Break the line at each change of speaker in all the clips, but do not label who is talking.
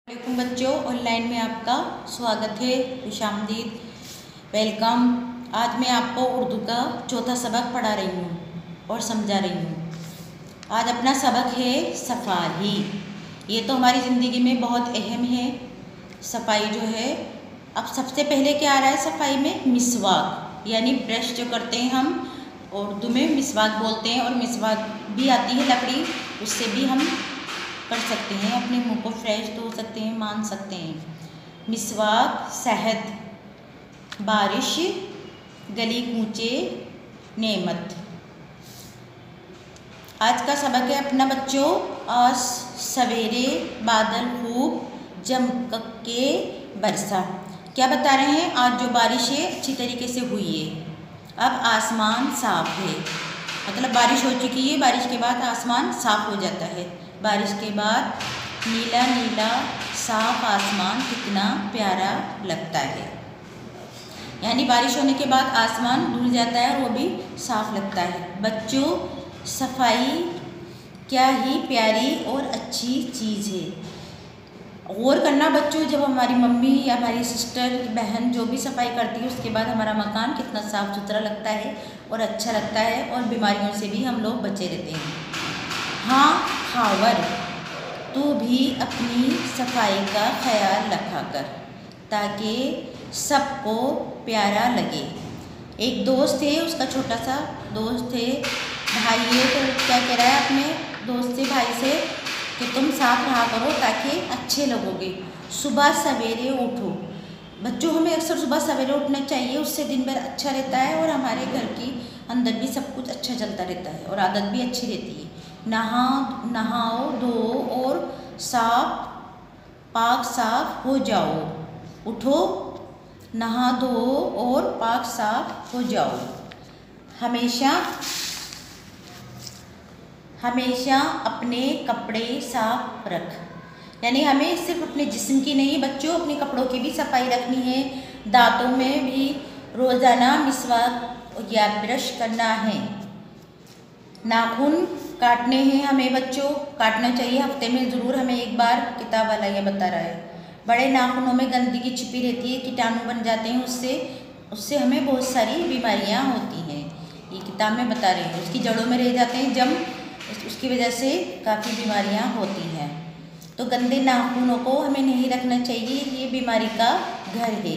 वालेकुम बच्चों, ऑनलाइन में आपका स्वागत है। खुशामदीद, वेलकम। आज मैं आपको उर्दू का चौथा सबक पढ़ा रही हूँ और समझा रही हूँ। आज अपना सबक है सफाई। ये तो हमारी ज़िंदगी में बहुत अहम है। सफाई जो है, अब सबसे पहले क्या आ रहा है सफाई में? मिसवाक, यानी ब्रश जो करते हैं हम, उर्दू में मिसवाक बोलते हैं। और मिसवाक भी आती है लकड़ी, उससे भी हम कर सकते हैं, अपने मुंह को फ्रेश धो सकते हैं, मान सकते हैं। मिसवाक, सेहत, बारिश, गली कूचे, नेमत। आज का सबक है अपना बच्चों, आज सवेरे बादल खूब चमक के बरसा। क्या बता रहे हैं? आज जो बारिश है अच्छी तरीके से हुई है। अब आसमान साफ है, मतलब बारिश हो चुकी है। बारिश के बाद आसमान साफ हो जाता है। बारिश के बाद नीला नीला साफ आसमान कितना प्यारा लगता है। यानी बारिश होने के बाद आसमान धुल जाता है और वो भी साफ लगता है। बच्चों, सफाई क्या ही प्यारी और अच्छी चीज़ है। गौर करना बच्चों, जब हमारी मम्मी या हमारी सिस्टर, बहन जो भी सफाई करती है, उसके बाद हमारा मकान कितना साफ़ सुथरा लगता है और अच्छा लगता है, और बीमारियों से भी हम लोग बचे रहते हैं। हाँ खावर, तू भी अपनी सफाई का ख्याल रखा कर ताकि सबको प्यारा लगे। एक दोस्त है, उसका छोटा सा दोस्त है, भाई है, तो क्या कह रहा है अपने दोस्त से, भाई से, कि तुम साफ रहा करो ताकि अच्छे लगोगे। सुबह सवेरे उठो। बच्चों, हमें अक्सर सुबह सवेरे उठना चाहिए, उससे दिन भर अच्छा रहता है और हमारे घर की अंदर भी सब कुछ अच्छा चलता रहता है और आदत भी अच्छी रहती है। नहाओ धो और पाक साफ हो जाओ। उठो, नहा धो और पाक साफ हो जाओ। हमेशा अपने कपड़े साफ रख। यानी हमें सिर्फ अपने जिस्म की नहीं बच्चों, अपने कपड़ों की भी सफाई रखनी है। दांतों में भी रोज़ाना मिसवाक या ब्रश करना है। नाखून काटने हैं हमें बच्चों, काटना चाहिए हफ्ते में ज़रूर हमें एक बार। किताब वाला ये बता रहा है। बड़े नाखूनों में गंदगी छिपी रहती है, कीटाणु बन जाते हैं, उससे हमें बहुत सारी बीमारियां होती हैं। ये किताब में बता रहे हैं। उसकी जड़ों में रह जाते हैं जम, उसकी वजह से काफ़ी बीमारियां होती हैं। तो गंदे नाखूनों को हमें नहीं रखना चाहिए, ये बीमारी का घर है।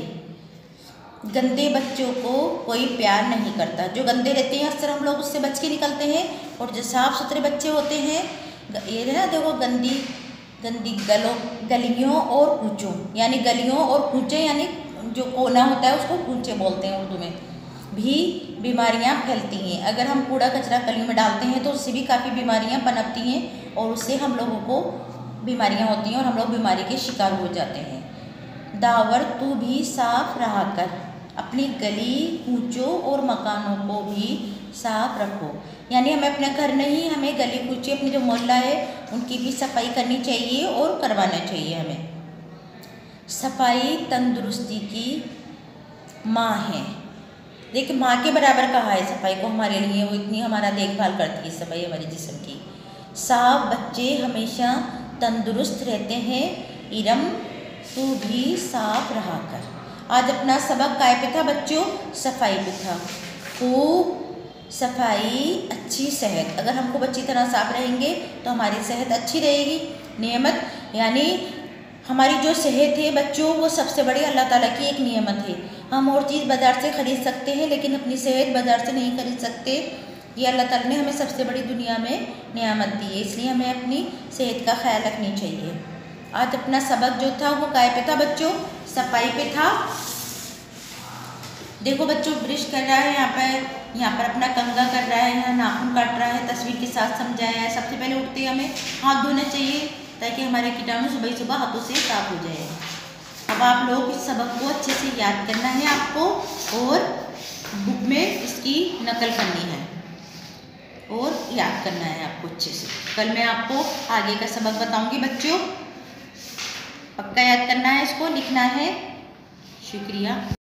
गंदे बच्चों को कोई प्यार नहीं करता। जो गंदे रहते हैं अक्सर हम लोग उससे बच के निकलते हैं, और जो साफ़ सुथरे बच्चे होते हैं, ये ना देखो, गंदी गलियों और कूचों, यानी गलियों और कूचे, यानी जो कोना होता है उसको कूचे बोलते हैं उर्दू में, भी बीमारियां फैलती हैं। अगर हम कूड़ा कचरा गलियों में डालते हैं तो उससे भी काफ़ी बीमारियां पनपती हैं, और उससे हम लोगों को बीमारियां होती हैं और हम लोग बीमारी के शिकार हो जाते हैं। दावर, तू भी साफ रहा कर। अपनी गली कूचों और मकानों को भी साफ रखो। यानी हमें अपना घर नहीं, हमें गली कूचे, अपनी जो मोहल्ला है उनकी भी सफाई करनी चाहिए और करवाना चाहिए हमें। सफाई तंदुरुस्ती की माँ है। देखिए, माँ के बराबर कहा है सफाई को हमारे लिए, वो इतनी हमारा देखभाल करती है सफाई हमारे जिस्म की। साफ बच्चे हमेशा तंदुरुस्त रहते हैं। इरम, तू भी साफ रहा कर। आज अपना सबक काय पे था बच्चों? सफाई पे था। खूब सफाई, अच्छी सेहत। अगर हम खूब अच्छी तरह साफ रहेंगे तो हमारी सेहत अच्छी रहेगी। नेमत, यानी हमारी जो सेहत है बच्चों, वो सबसे बड़ी अल्लाह ताला की एक नेमत है। हम और चीज़ बाज़ार से ख़रीद सकते हैं, लेकिन अपनी सेहत बाज़ार से नहीं खरीद सकते। ये अल्लाह ताला ने हमें सबसे बड़ी दुनिया में नेमत दी है, इसलिए हमें अपनी सेहत का ख्याल रखनी चाहिए। आज अपना सबक जो था वो काय पे था बच्चों? सफाई पे था। देखो बच्चों, ब्रश कर रहा है यहाँ पर अपना कंघा कर रहा है, यहाँ नाखून काट रहा है, तस्वीर के साथ समझाया है। सबसे पहले उठते हमें हाथ धोना चाहिए ताकि हमारे कीटाणु सुबह सुबह हाथों से साफ हो जाए। अब आप लोग इस सबक को अच्छे से याद करना है आपको, और बुक में इसकी नकल करनी है और याद करना है आपको अच्छे से। कल मैं आपको आगे का सबक बताऊंगी बच्चों, पक्का याद करना है, इसको लिखना है। शुक्रिया।